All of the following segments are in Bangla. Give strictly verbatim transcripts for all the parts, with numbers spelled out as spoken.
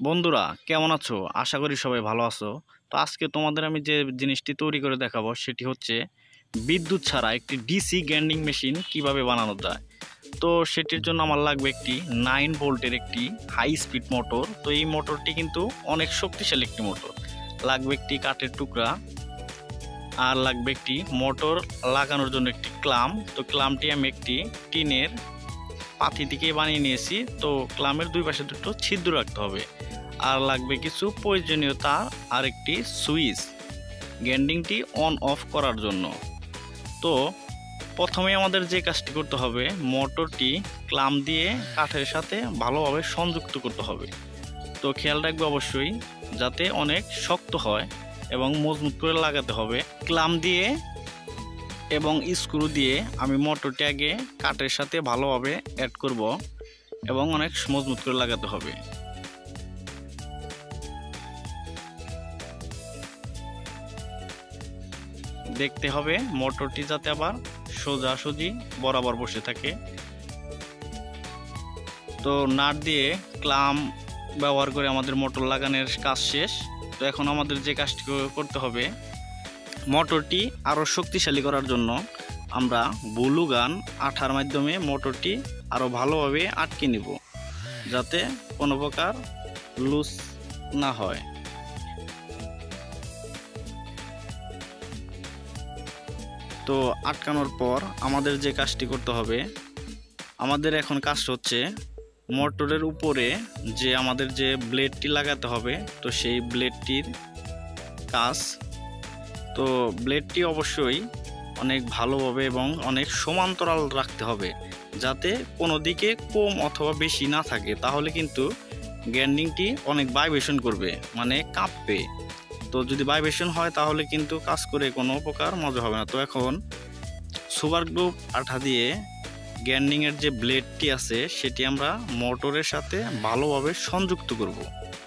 বন্ধুরা কেমন আছো? আশা করি সবাই ভালো আছো। তো আজকে তোমাদের আমি যে জিনিসটি তৈরি করে দেখাবো সেটি হচ্ছে বিদ্যুৎ ছাড়া একটি ডিসি গ্রাইন্ডিং মেশিন কিভাবে বানানো যায়। তো সেটির জন্য আমার লাগবে একটি নাইন ভোল্টের একটি হাই স্পিড মোটর। তো এই মোটরটি কিন্তু অনেক শক্তিশালী একটি মোটর। লাগবে একটি কাঠের টুকরা, আর লাগবে একটি মোটর লাগানোর জন্য একটি ক্লাম। তো ক্লামটি আমি একটি টিনের পাতি থেকে বানিয়ে নিয়েছি। তো ক্লামের দুই পাশে দুটো ছিদ্র রাখতে হবে। আর লাগবে কিছু প্রয়োজনীয় তার আর একটি সুইচ গ্রাইন্ডিংটি অন অফ করার জন্য। তো প্রথমে আমাদের যে কাজটি করতে হবে, মোটরটি ক্লাম দিয়ে কাঠের সাথে ভালোভাবে সংযুক্ত করতে হবে। তো খেয়াল রাখবে অবশ্যই যাতে অনেক শক্ত হয় এবং মজবুত করে লাগাতে হবে। ক্লাম দিয়ে এবং স্ক্রু দিয়ে আমি মোটরটি আগে কাঠের সাথে ভালোভাবে অ্যাড করব এবং অনেক মজবুত করে লাগাতে হবে। দেখতে হবে মোটরটি যাতে আবার সোজাসুজি বরাবর বসে থাকে। তো নাট দিয়ে ক্লাম ব্যবহার করে আমাদের মোটর লাগানোর কাজ শেষ। তো এখন আমাদের যে কাজটি করতে হবে, মোটরটি আরও শক্তিশালী করার জন্য আমরা ব্লু গান আঠার মাধ্যমে মোটরটি আরও ভালোভাবে আটকে নিব, যাতে কোনো প্রকার লুজ না হয়। তো আটকানোর পর আমাদের যে কাজটি করতে হবে, আমাদের এখন কাজ হচ্ছে মোটরের উপরে যে আমাদের যে ব্লেডটি লাগাতে হবে, তো সেই ব্লেডটির কাজ। তো ব্লেডটি অবশ্যই অনেক ভালোভাবে এবং অনেক সমান্তরাল রাখতে হবে, যাতে কোনো দিকে কম অথবা বেশি না থাকে, তাহলে কিন্তু গ্রাইন্ডিংটি অনেক ভাইব্রেশন করবে, মানে কাঁপবে। তো যদি ভাইব্রেশন হয় তাহলে কিন্তু কাজ করে কোনো প্রকার মজা হবে না। তো এখন সুপার গ্লু আঠা দিয়ে গ্রাইন্ডিংয়ের যে ব্লেডটি আছে সেটি আমরা মোটরের সাথে ভালোভাবে সংযুক্ত করব।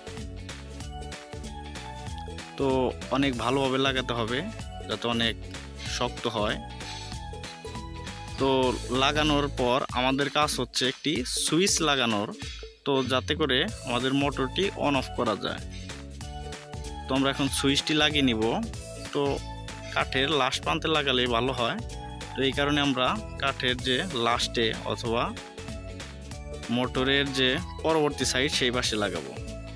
তো অনেক ভালোভাবে লাগাতে হবে যাতে অনেক শক্ত হয়। তো লাগানোর পর আমাদের কাজ হচ্ছে একটি সুইচ লাগানোর, তো যাতে করে আমাদের মোটরটি অন অফ করা যায়। তো আমরা এখন সুইচটি লাগিয়ে নিব। তো কাঠের লাস্ট প্রান্তে লাগালে ভালো হয়। তো এই কারণে আমরা কাঠের যে লাস্টে অথবা মোটরের যে পরবর্তী সাইড সেই পাশে লাগাবো।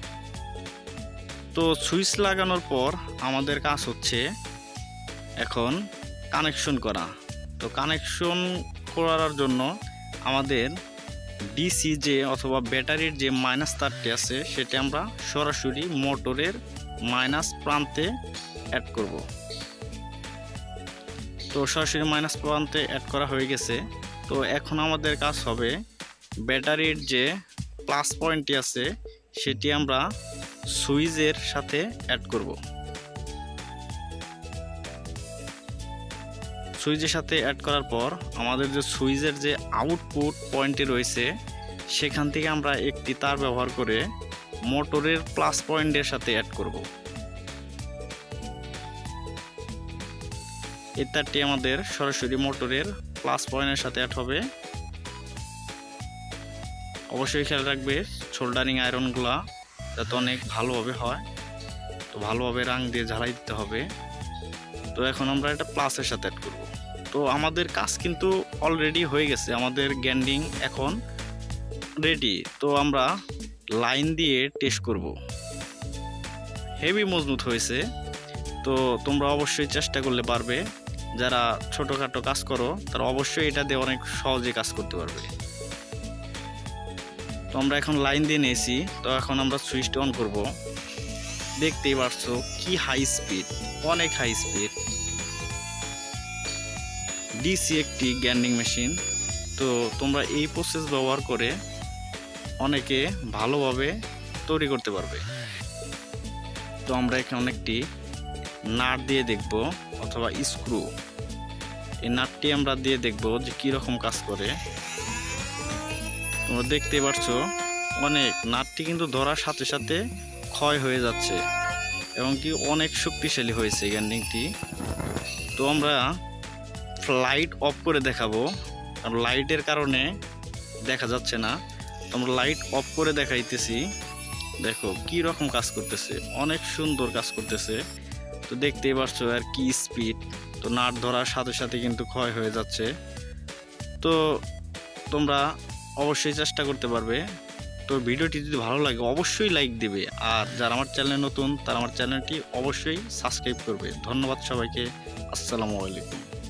তো সুইচ লাগানোর পর আমাদের কাজ হচ্ছে এখন কানেকশন করা। তো কানেকশন করার জন্য আমাদের ডিসি যে অথবা ব্যাটারির যে মাইনাস তারটি আছে সেটা আমরা সরাসরি মোটরের মাইনাস প্রান্তে অ্যাড করব। তো সরাসরি মাইনাস প্রান্তে অ্যাড করা হয়ে গেছে। তো এখন আমাদের কাজ হবে ব্যাটারির যে প্লাস পয়েন্টটি আছে সেটি আমরা সুইচের সাথে অ্যাড করব। সুইচের সাথে অ্যাড করার পর আমাদের যে সুইচের যে আউটপুট পয়েন্টটি রয়েছে সেখান থেকে আমরা একটি তার ব্যবহার করে মোটরের প্লাস পয়েন্টের সাথে অ্যাড করব। এই তারটি আমাদের সরাসরি মোটরের প্লাস পয়েন্টের সাথে অ্যাড হবে। অবশ্যই খেয়াল রাখবে সোল্ডারিং আয়রনগুলা যাতে অনেক ভালোভাবে হয়। তো ভালোভাবে রাং দিয়ে ঝালাই দিতে হবে। তো এখন আমরা এটা প্লাসের সাথে অ্যাড করব। তো আমাদের কাজ কিন্তু অলরেডি হয়ে গেছে, আমাদের গ্রাইন্ডিং এখন রেডি। তো আমরা লাইন দিয়ে টেস্ট করব। হেভি মজবুত হয়েছে। তো তোমরা অবশ্যই চেষ্টা করলে পারবে। যারা ছোটোখাটো কাজ করো তারা অবশ্যই এটা দিয়ে অনেক সহজে কাজ করতে পারবে। তো আমরা এখন লাইন দিয়ে নিয়েছি। তো এখন আমরা সুইচটা অন করব। দেখতেই পারছো কি হাই স্পিড, অনেক হাই স্পিড। ডিসি একটি গ্রাইন্ডিং মেশিন। তো তোমরা এই প্রসেস ব্যবহার করে অনেকে ভালোভাবে তৈরি করতে পারবে। তো আমরা এখানে একটি নাট দিয়ে দেখব অথবা স্ক্রু, এই নাটটি আমরা দিয়ে দেখব যে কীরকম কাজ করে। তোমরা দেখতে পারছো অনেক নাটটি কিন্তু ধরার সাথে সাথে ক্ষয় হয়ে যাচ্ছে এবং কি অনেক শক্তিশালী হয়েছে গ্রাইন্ডিংটি। তো আমরা লাইট অফ করে দেখাবো, কারণ লাইটের কারণে দেখা যাচ্ছে না। তো আমরা লাইট অফ করে দেখাইতেছি। দেখো কি রকম কাজ করতেছে, অনেক সুন্দর কাজ করতেছে। তো দেখতেই পারছো আর কি স্পিড, তো নাট ধরার সাথে সাথে কিন্তু ক্ষয় হয়ে যাচ্ছে। তো তোমরা অবশ্যই চেষ্টা করতে পারবে। তো ভিডিওটি যদি ভালো লাগে অবশ্যই লাইক দিবে, আর যারা আমার চ্যানেলে নতুন তারা আমার চ্যানেলটি অবশ্যই সাবস্ক্রাইব করবে। ধন্যবাদ সবাইকে, আসসালামু আলাইকুম।